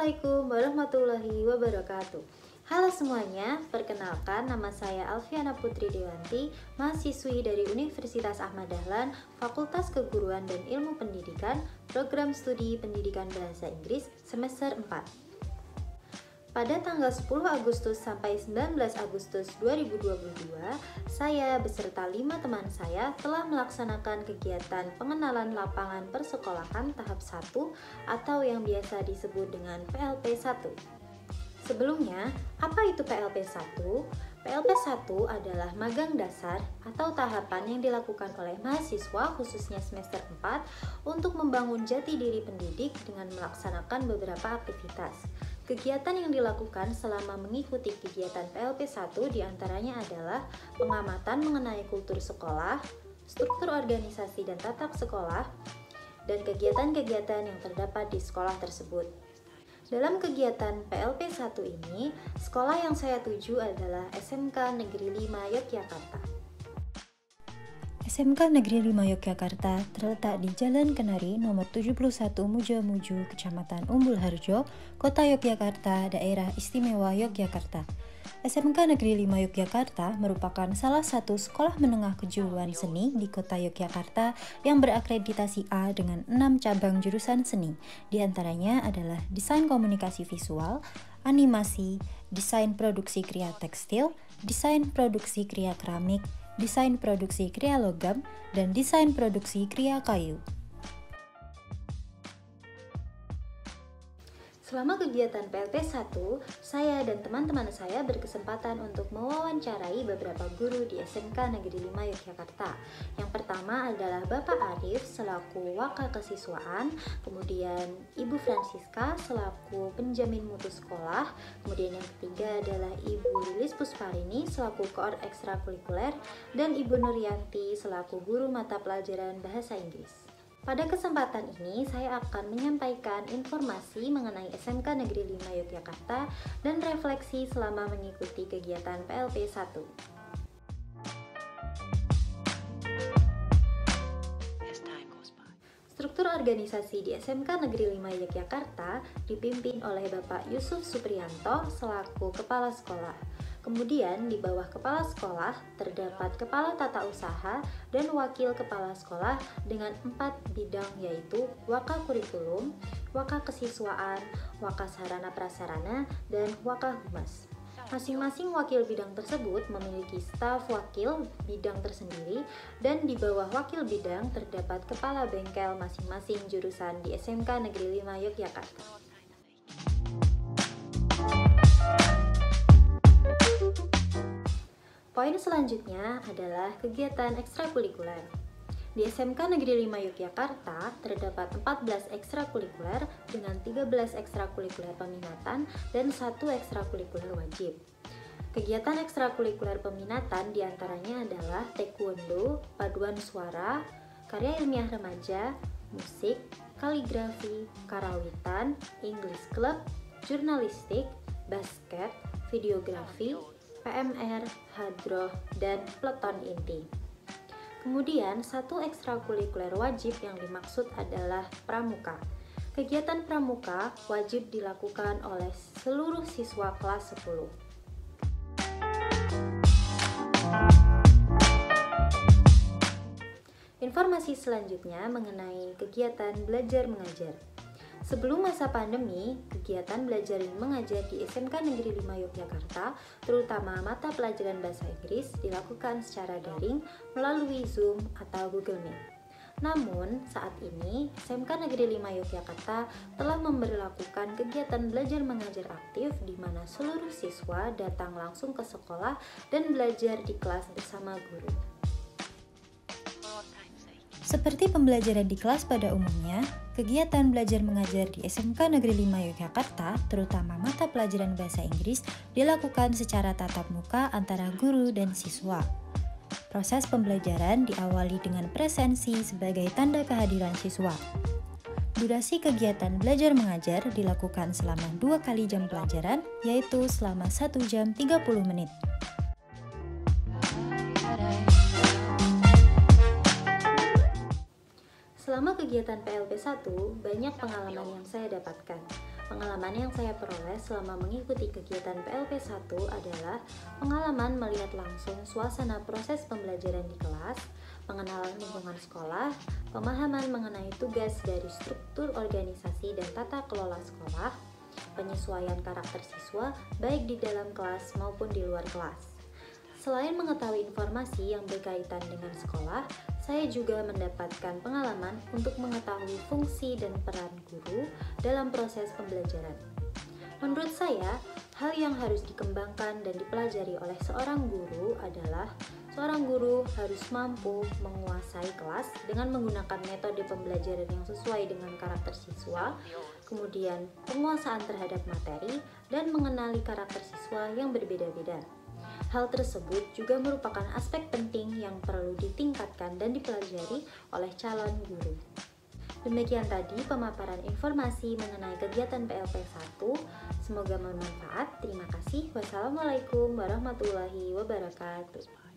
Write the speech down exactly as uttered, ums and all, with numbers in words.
Assalamualaikum warahmatullahi wabarakatuh. Halo semuanya, perkenalkan nama saya Alfiana Putri Dewanti, mahasiswi dari Universitas Ahmad Dahlan, Fakultas Keguruan dan Ilmu Pendidikan, Program Studi Pendidikan Bahasa Inggris semester empat. Pada tanggal sepuluh Agustus sampai sembilan belas Agustus dua ribu dua puluh dua, saya beserta lima teman saya telah melaksanakan kegiatan pengenalan lapangan persekolahan tahap satu atau yang biasa disebut dengan P L P satu. Sebelumnya, apa itu P L P satu? P L P satu adalah magang dasar atau tahapan yang dilakukan oleh mahasiswa khususnya semester empat untuk membangun jati diri pendidik dengan melaksanakan beberapa aktivitas. Kegiatan yang dilakukan selama mengikuti kegiatan P L P satu diantaranya adalah pengamatan mengenai kultur sekolah, struktur organisasi dan tata sekolah, dan kegiatan-kegiatan yang terdapat di sekolah tersebut. Dalam kegiatan P L P satu ini, sekolah yang saya tuju adalah S M K Negeri lima Yogyakarta. S M K Negeri lima Yogyakarta terletak di Jalan Kenari nomor tujuh puluh satu Mujamuju, Kecamatan Umbul Harjo, Kota Yogyakarta, Daerah Istimewa Yogyakarta. S M K Negeri lima Yogyakarta merupakan salah satu sekolah menengah kejuruan seni di Kota Yogyakarta yang berakreditasi A dengan enam cabang jurusan seni. Di antaranya adalah Desain Komunikasi Visual, Animasi, Desain Produksi Kria Tekstil, Desain Produksi Kria Keramik, Desain Produksi Kria Logam, dan Desain Produksi Kria Kayu. Selama kegiatan P L P satu, saya dan teman-teman saya berkesempatan untuk mewawancarai beberapa guru di S M K Negeri lima Yogyakarta. Yang pertama adalah Bapak Arif selaku Waka Kesiswaan, kemudian Ibu Francisca selaku penjamin mutu sekolah, kemudian yang ketiga adalah Ibu Lilis Pusparini selaku koor ekstrakurikuler, dan Ibu Nuryanti selaku guru mata pelajaran Bahasa Inggris. Pada kesempatan ini, saya akan menyampaikan informasi mengenai S M K Negeri lima Yogyakarta dan refleksi selama mengikuti kegiatan P L P satu. Struktur organisasi di S M K Negeri lima Yogyakarta dipimpin oleh Bapak Yusuf Supriyanto selaku Kepala Sekolah. Kemudian di bawah kepala sekolah terdapat kepala tata usaha dan wakil kepala sekolah dengan empat bidang yaitu waka kurikulum, waka kesiswaan, waka sarana prasarana, dan waka humas. Masing-masing wakil bidang tersebut memiliki staf wakil bidang tersendiri dan di bawah wakil bidang terdapat kepala bengkel masing-masing jurusan di S M K Negeri lima Yogyakarta. Poin selanjutnya adalah kegiatan ekstrakurikuler. Di S M K Negeri lima Yogyakarta terdapat empat belas ekstrakurikuler dengan tiga belas ekstrakurikuler peminatan dan satu ekstrakurikuler wajib. Kegiatan ekstrakurikuler peminatan diantaranya adalah taekwondo, paduan suara, karya ilmiah remaja, musik, kaligrafi, karawitan, English Club, jurnalistik, basket, videografi, P M R, hadroh, dan peleton inti. Kemudian, satu ekstrakurikuler wajib yang dimaksud adalah pramuka. Kegiatan pramuka wajib dilakukan oleh seluruh siswa kelas sepuluh. Informasi selanjutnya mengenai kegiatan belajar mengajar. Sebelum masa pandemi, kegiatan belajar dan mengajar di S M K Negeri lima Yogyakarta, terutama mata pelajaran Bahasa Inggris, dilakukan secara daring melalui Zoom atau Google Meet. Namun, saat ini, S M K Negeri lima Yogyakarta telah memberlakukan kegiatan belajar mengajar aktif di mana seluruh siswa datang langsung ke sekolah dan belajar di kelas bersama guru. Seperti pembelajaran di kelas pada umumnya, kegiatan belajar mengajar di S M K Negeri lima Yogyakarta, terutama mata pelajaran Bahasa Inggris, dilakukan secara tatap muka antara guru dan siswa. Proses pembelajaran diawali dengan presensi sebagai tanda kehadiran siswa. Durasi kegiatan belajar mengajar dilakukan selama dua kali jam pelajaran, yaitu selama satu jam tiga puluh menit. Selama kegiatan P L P satu, banyak pengalaman yang saya dapatkan. Pengalaman yang saya peroleh selama mengikuti kegiatan P L P satu adalah pengalaman melihat langsung suasana proses pembelajaran di kelas, pengenalan lingkungan sekolah, pemahaman mengenai tugas dari struktur organisasi dan tata kelola sekolah, penyesuaian karakter siswa baik di dalam kelas maupun di luar kelas. Selain mengetahui informasi yang berkaitan dengan sekolah, saya juga mendapatkan pengalaman untuk mengetahui fungsi dan peran guru dalam proses pembelajaran. Menurut saya, hal yang harus dikembangkan dan dipelajari oleh seorang guru adalah seorang guru harus mampu menguasai kelas dengan menggunakan metode pembelajaran yang sesuai dengan karakter siswa, kemudian penguasaan terhadap materi, dan mengenali karakter siswa yang berbeda-beda. Hal tersebut juga merupakan aspek penting yang perlu ditingkatkan dan dipelajari oleh calon guru. Demikian tadi pemaparan informasi mengenai kegiatan P L P satu. Semoga bermanfaat. Terima kasih. Wassalamualaikum warahmatullahi wabarakatuh.